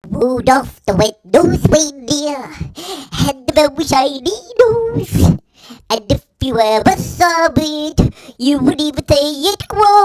Rudolph the red-nosed reindeer had a very shiny nose. And if you ever saw it, you would even say it grows.